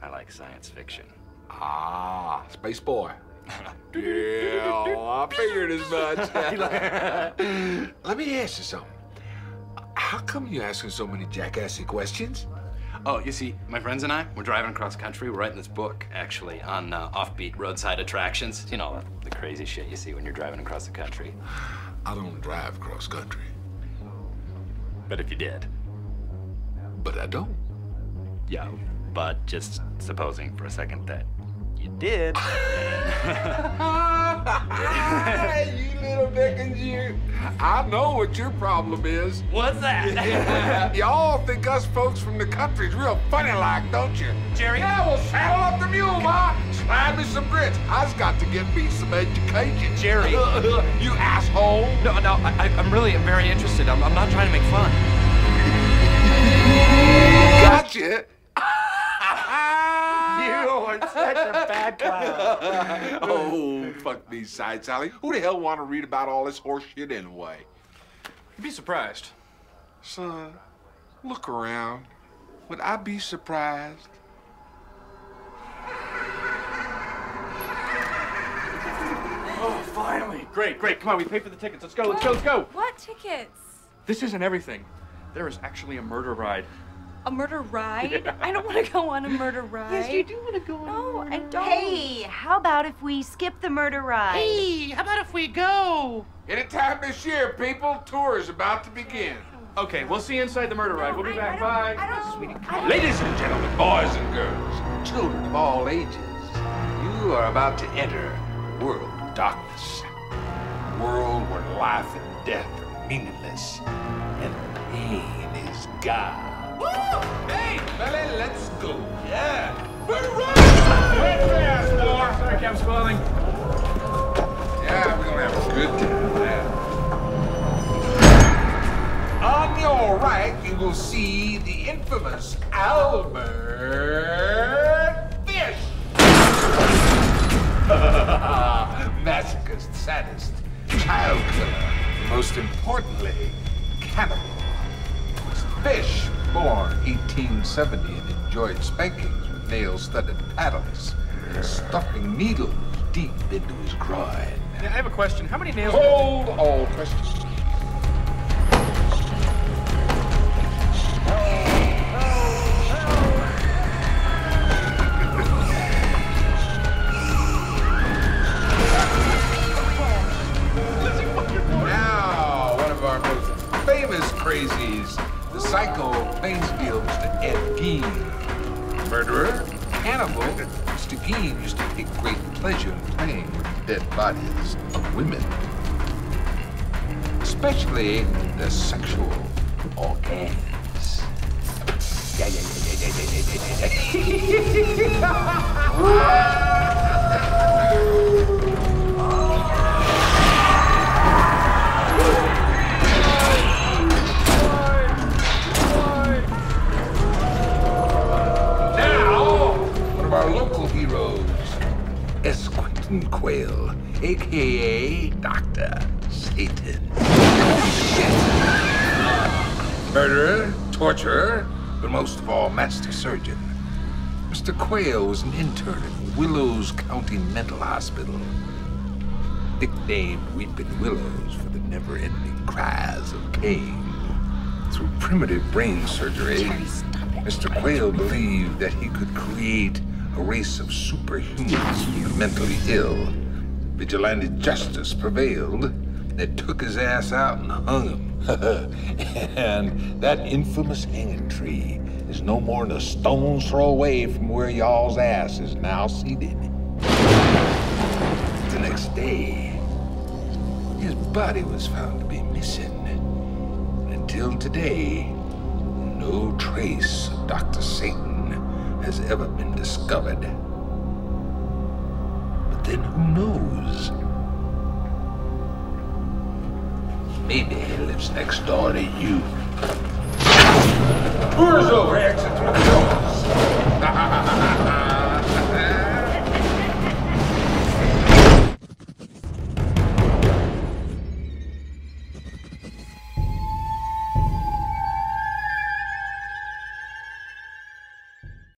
I like science fiction. Ah, Space Boy. Yeah, I figured as much. Let me ask you something. How come you asking so many jackassy questions? Oh, you see, my friends and I, we're driving across country. We're writing this book, actually, on offbeat roadside attractions. You know, the crazy shit you see when you're driving across the country. I don't drive cross country. But if you did. But I don't. Yeah, but just supposing for a second that you did. You little Dickens, you. I know what your problem is. What's that? Y'all think us folks from the country's real funny like, don't you? Jerry? Yeah, well, saddle up the mule, Ma. Slide me some grits. I've got to get me some education. Jerry. You asshole. No, I'm really very interested. I'm not trying to make fun. Gotcha. You are such a bad clown. Oh, fuck these sides, Sally. Who the hell want to read about all this horse shit anyway? You'd be surprised. Son, look around. Would I be surprised? Oh, finally. Great. Come on, we paid for the tickets. Let's go. What tickets? This isn't everything. There is actually a murder ride. A murder ride? Yeah. I don't want to go on a murder ride. Yes, you do want to go on No, a murder I don't. Hey, how about if we skip the murder ride? Hey, how about if we go? Anytime this year, people, tour is about to begin. Okay, we'll see you inside the murder ride. We'll be back. Bye. Ladies and gentlemen, boys and girls, children of all ages, you are about to enter a world of darkness. A world where life and death are meaningless and pain is God. Woo! Hey, Billy, let's go. Yeah. Wait fast, boy. Sorry, Captain Spaulding. Yeah, we're gonna have a good time. Yeah. On your right, you will see the infamous Albert Fish. Masochist, sadist, child killer, and most importantly, cannibal. Fish, born 1870 and enjoyed spankings with nail-studded paddles and stuffing needles deep into his groin. Yeah, I have a question. How many nails? Hold all questions. Now, one of our most famous crazies, the psycho Plainsfield, Mr. Ed Gein. Murderer, cannibal, Mr. Gein used to take great pleasure in playing with the dead bodies of women. Especially the sexual organs. Our local heroes, S. Quentin Quayle, a.k.a. Dr. Satan. Murderer, torturer, but most of all, master surgeon. Mr. Quayle was an intern at Willows County Mental Hospital, nicknamed Weeping Willows for the never-ending cries of pain. Through primitive brain surgery, Mr. Quayle believed that he could create a race of superhumans for the mentally ill. Vigilante justice prevailed. They took his ass out and hung him. And that infamous hanging tree is no more than a stone's throw away from where y'all's ass is now seated. The next day, his body was found to be missing. And until today, no trace of Dr. Satan has ever been discovered. But then who knows? Maybe he lives next door to you. Doors over, exit through the door.